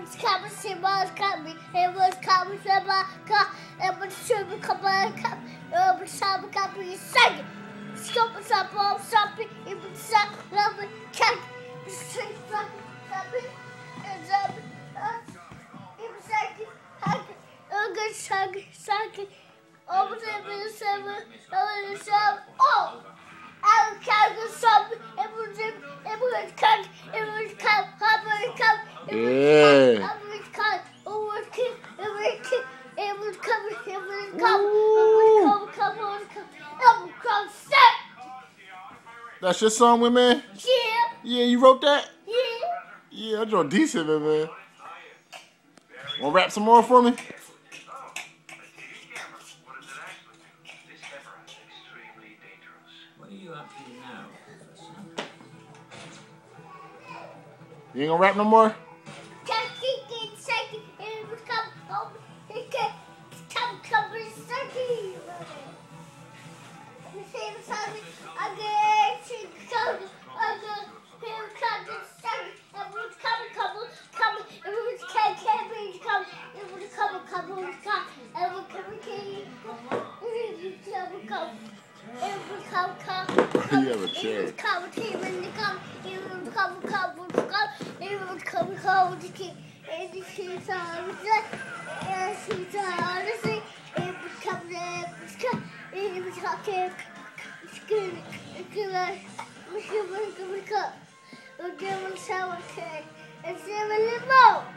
was coming, she was coming, it was coming, she was coming, it was coming, it was coming, second. Stop, stop, stop, stop it, it was stop, love it, cut, stop, stop it, and stop it, it was second, hug it, suck it, over the 7, over the 7, oh! I was counting something, it was cut, it was cut, it was cut, it was cut, it was cut, it was cut, it was cut, it was covered, it was covered, it was covered, That's your song, my man? Yeah. Yeah, you wrote that? Yeah. Yeah, I drew decent, man. Wanna rap some more for me? What are you up to now, Professor? You ain't gonna rap no more? It was covered, it covered, second. You have a chair. We'll give him a shower cake and see him a little more.